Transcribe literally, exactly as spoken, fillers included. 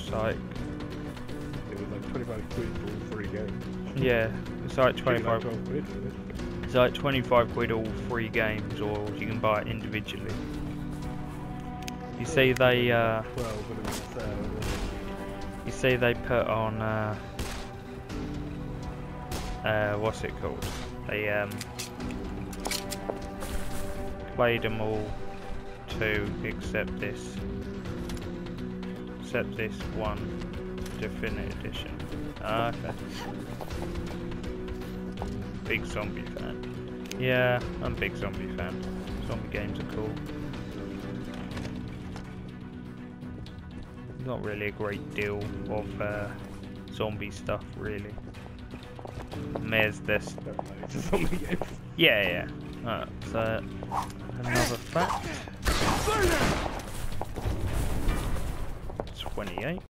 It's like It was like twenty-five quid for all three games. yeah, it's like twenty-five. Like twelve quid for this. It's like twenty-five quid all three games, or you can buy it individually. You see they uh, twelve when it was sale. you see they put on uh, uh, what's it called? They um, played them all to except this, except this one Definite Edition. Ah, okay. Big zombie fan. Yeah, I'm a big zombie fan. Zombie games are cool. Not really a great deal of uh, zombie stuff, really. There's this. It's a zombie game. Yeah, yeah. Alright, so another fact. twenty-eight.